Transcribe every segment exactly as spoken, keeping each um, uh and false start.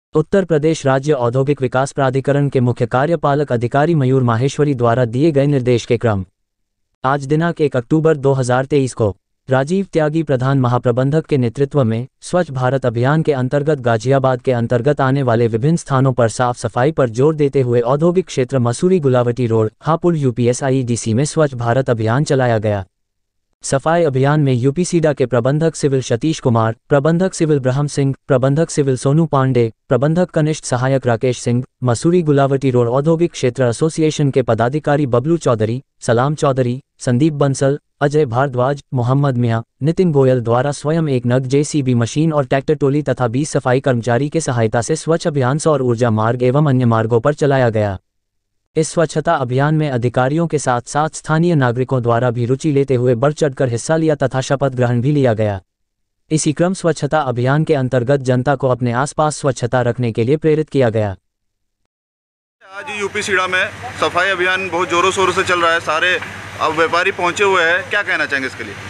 उत्तर प्रदेश राज्य औद्योगिक विकास प्राधिकरण के मुख्य कार्यपालक अधिकारी मयूर माहेश्वरी द्वारा दिए गए निर्देश के क्रम आज दिनांक एक अक्टूबर दो हज़ार तेईस को राजीव त्यागी प्रधान महाप्रबंधक के नेतृत्व में स्वच्छ भारत अभियान के अंतर्गत गाजियाबाद के अंतर्गत आने वाले विभिन्न स्थानों पर साफ सफाई पर जोर देते हुए औद्योगिक क्षेत्र मसूरी गुलावटी रोड हापुड़ यूपीएसआईडीसी में स्वच्छ भारत अभियान चलाया गया। सफाई अभियान में यूपीसीडा के प्रबंधक सिविल सतीश कुमार, प्रबंधक सिविल ब्रह्म सिंह, प्रबंधक सिविल सोनू पांडे, प्रबंधक कनिष्ठ सहायक राकेश सिंह, मसूरी गुलावटी रोड औद्योगिक क्षेत्र एसोसिएशन के पदाधिकारी बबलू चौधरी, सलाम चौधरी, संदीप बंसल, अजय भारद्वाज, मोहम्मद मियां, नितिन गोयल द्वारा स्वयं एक नग जेसीबी मशीन और ट्रैक्टर टोली तथा बीस सफाई कर्मचारी के सहायता से स्वच्छ अभियान सौर ऊर्जा मार्ग एवं अन्य मार्गों पर चलाया गया। इस स्वच्छता अभियान में अधिकारियों के साथ साथ स्थानीय नागरिकों द्वारा भी रुचि लेते हुए बढ़ चढ़कर हिस्सा लिया तथा शपथ ग्रहण भी लिया गया। इसी क्रम स्वच्छता अभियान के अंतर्गत जनता को अपने आसपास स्वच्छता रखने के लिए प्रेरित किया गया। आज यूपीसीडा में सफाई अभियान बहुत जोरों शोरों से चल रहा है। सारे अब व्यापारी पहुंचे हुए हैं, क्या कहना चाहेंगे इसके लिए?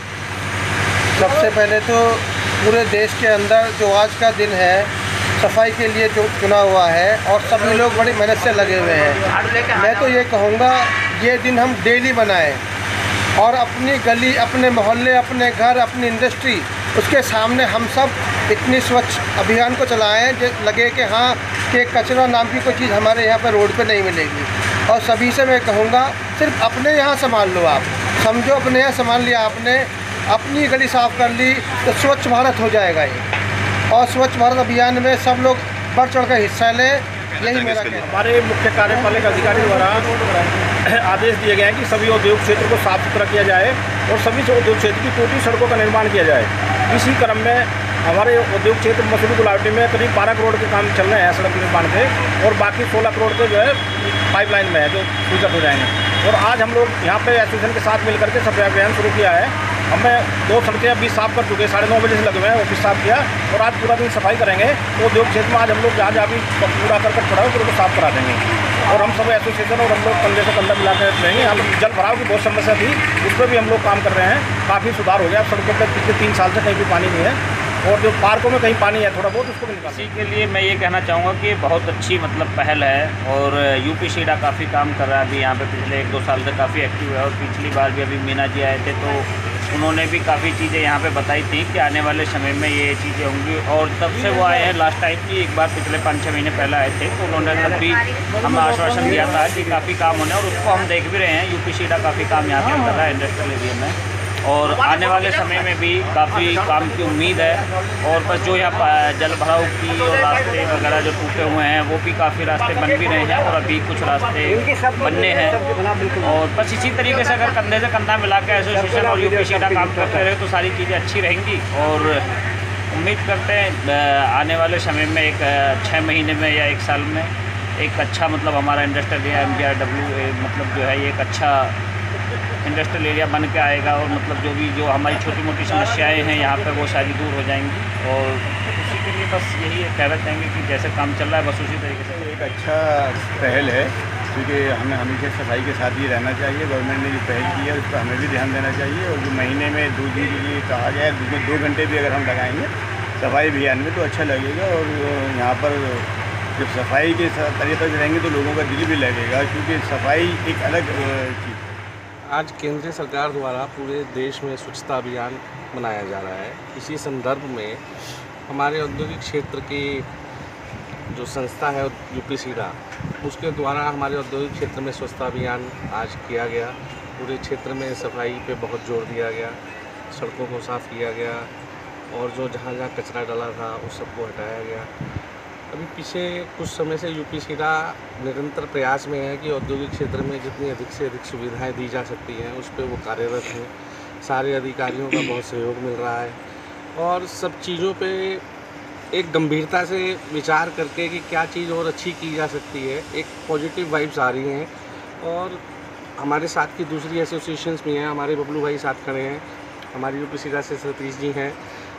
सबसे पहले तो पूरे देश के अंदर जो आज का दिन है सफाई के लिए जो चुना हुआ है और सभी लोग बड़ी मेहनत से लगे हुए हैं। मैं तो ये कहूँगा ये दिन हम डेली बनाएं और अपनी गली, अपने मोहल्ले, अपने घर, अपनी इंडस्ट्री, उसके सामने हम सब इतनी स्वच्छ अभियान को चलाएं जो लगे कि हाँ कि कचरा नाम की कोई चीज़ हमारे यहाँ पर रोड पे नहीं मिलेगी। और सभी से मैं कहूँगा सिर्फ अपने यहाँ संभाल लो, आप समझो अपने यहाँ संभाल लिया आपने, अपनी गली साफ़ कर ली तो स्वच्छ भारत हो जाएगा ये। और स्वच्छ भारत अभियान में सब लोग बढ़ चढ़ कर हिस्सा लें, यही मेरा कहना है। हमारे मुख्य कार्यपालक अधिकारी द्वारा आदेश दिए गए हैं कि सभी औद्योगिक क्षेत्र को साफ सुथरा किया जाए और सभी उद्योग क्षेत्र की टूटी सड़कों का निर्माण किया जाए। इसी क्रम में हमारे उद्योग क्षेत्र मसूरी गुलावटी में करीब बारह करोड़ के काम चल रहे हैं सड़क निर्माण के, और बाकी सोलह करोड़ के जो है पाइपलाइन में है जो स्वीकृत हो जाएंगे। और आज हम लोग यहाँ पे एसोसिएशन के साथ मिलकर के सफाई अभियान शुरू किया है। हमें दो सड़कें अभी साफ़ कर चुके हैं, साढ़े नौ बजे से लगे हुए हैं, ऑफिस साफ़ किया और आज पूरा दिन सफाई करेंगे। तो उद्योग क्षेत्र में आज हम लोग जहाँ जहाँ भी कूड़ा करकट पड़ा है उसको साफ़ करा देंगे। और हम सब एसोसिएशन और हम लोग कंधे से कंधा मिला कर रहेंगे। हम जल भराव की बहुत समस्या थी, उस पर भी हम लोग काम कर रहे हैं। काफ़ी सुधार हो गया, अब सड़कों पर पिछले तीन साल से कहीं भी पानी नहीं है और जो पार्कों में कहीं पानी है थोड़ा बहुत उसको भी निकाल। इसी के लिए मैं ये कहना चाहूँगा कि बहुत अच्छी मतलब पहल है और यूपीसीडा काफ़ी काम कर रहा है अभी यहाँ पे, पिछले एक दो साल से काफ़ी एक्टिव है। और पिछली बार भी अभी मीना जी आए थे तो उन्होंने भी काफ़ी चीज़ें यहाँ पे बताई थी कि आने वाले समय में ये चीज़ें होंगी। और तब से वो आए हैं, लास्ट टाइम भी एक बार पिछले पाँच छः महीने पहले आए थे तो उन्होंने तब भी हमें आश्वासन दिया था कि काफ़ी काम होने, और उसको हम देख भी रहे हैं। यूपीसीडा काफ़ी काम यहाँ पे कर रहा है इंडस्ट्रियल एरिया में, और आने वाले समय में भी काफ़ी काम की उम्मीद है। और बस जो यहाँ जल भराव की और रास्ते वगैरह जो टूटे हुए हैं वो भी काफ़ी रास्ते बन भी रहे हैं और अभी कुछ रास्ते बनने हैं। और बस इसी तरीके से अगर कंधे से कंधा मिला के एसोसिएशन और यूपीसीडा काम करते रहे तो सारी चीज़ें अच्छी रहेंगी। और उम्मीद करते हैं आने वाले समय में एक छः महीने में या एक साल में एक अच्छा मतलब हमारा industrial area M B R W मतलब जो है ये एक अच्छा इंडस्ट्रियल एरिया बन के आएगा। और मतलब जो भी जो हमारी छोटी मोटी समस्याएं हैं यहाँ पे वो सारी दूर हो जाएंगी। और उसी के लिए बस यही कहना चाहेंगे कि जैसे काम चल रहा है बस उसी तरीके से एक अच्छा पहल है, क्योंकि हमें हमेशा सफाई के साथ ही रहना चाहिए। गवर्नमेंट ने जो पहल की है उस पर हमें भी ध्यान देना चाहिए। और जो महीने में दो दिन के लिए कहा जाए, जिसमें दो घंटे भी अगर हम लगाएंगे सफाई अभियान में तो अच्छा लगेगा। और यहाँ पर जब सफाई के तरीके से रहेंगे तो लोगों का दिल भी लगेगा, क्योंकि सफाई एक अलग चीज़। आज केंद्र सरकार द्वारा पूरे देश में स्वच्छता अभियान मनाया जा रहा है। इसी संदर्भ में हमारे औद्योगिक क्षेत्र की जो संस्था है यूपीसीडा, उसके द्वारा हमारे औद्योगिक क्षेत्र में स्वच्छता अभियान आज किया गया। पूरे क्षेत्र में सफाई पे बहुत जोर दिया गया, सड़कों को साफ़ किया गया और जो जहाँ जहाँ कचरा डाला था उस सबको हटाया गया। अभी पीछे कुछ समय से यूपीसीडा निरंतर प्रयास में है कि औद्योगिक क्षेत्र में जितनी अधिक से अधिक सुविधाएं दी जा सकती हैं उस पर वो कार्यरत हैं। सारे अधिकारियों का बहुत सहयोग मिल रहा है और सब चीज़ों पे एक गंभीरता से विचार करके कि क्या चीज़ और अच्छी की जा सकती है, एक पॉजिटिव वाइब्स आ रही हैं। और हमारे साथ की दूसरी एसोसिएशंस भी हैं, हमारे बबलू भाई साथ खड़े हैं, हमारी यूपीसीडा से सतीश जी हैं,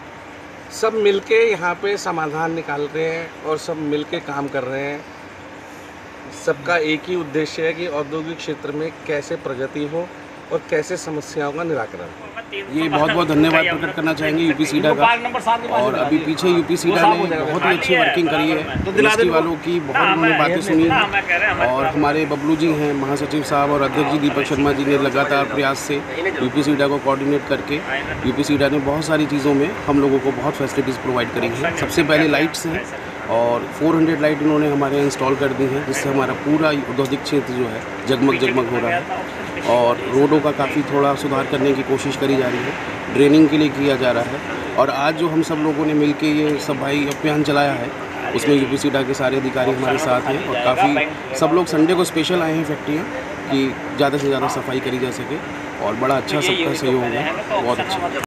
सब मिलके यहाँ पे समाधान निकाल रहे हैं और सब मिलके काम कर रहे हैं। सबका एक ही उद्देश्य है कि औद्योगिक क्षेत्र में कैसे प्रगति हो और कैसे समस्याओं का निराकरण? ये बहुत बहुत धन्यवाद प्रकट करना चाहेंगे यूपी सीडा का। और अभी पीछे यूपी सीडा ने बहुत ही अच्छी वर्किंग करी है, यूनिवर्सिटी वालों की बहुत उन्होंने बातें सुनी है। और हमारे बबलू जी हैं महासचिव साहब और अध्यक्ष जी दीपक शर्मा जी ने लगातार प्रयास से यूपी सीडा को कोऑर्डिनेट करके यूपी सीडा ने बहुत सारी चीज़ों में हम लोगों को बहुत फैसिलिटीज़ प्रोवाइड करी हैं। सबसे पहले लाइट्स हैं और चार सौ लाइट इन्होंने हमारे यहाँ इंस्टॉल कर दी हैं, जिससे हमारा पूरा औद्योगिक क्षेत्र जो है जगमग जगमग हो रहा है। और रोडों का काफ़ी थोड़ा सुधार करने की कोशिश करी जा रही है, ड्रेनिंग के लिए किया जा रहा है। और आज जो हम सब लोगों ने मिलके ये सफाई अभियान चलाया है, उसमें यूपी सीडा के सारे अधिकारी हमारे साथ हैं और काफ़ी सब लोग संडे को स्पेशल आए हैं फैक्ट्रियाँ कि ज़्यादा से ज़्यादा सफाई करी जा सके। और बड़ा अच्छा सबका सहयोग है, बहुत अच्छा।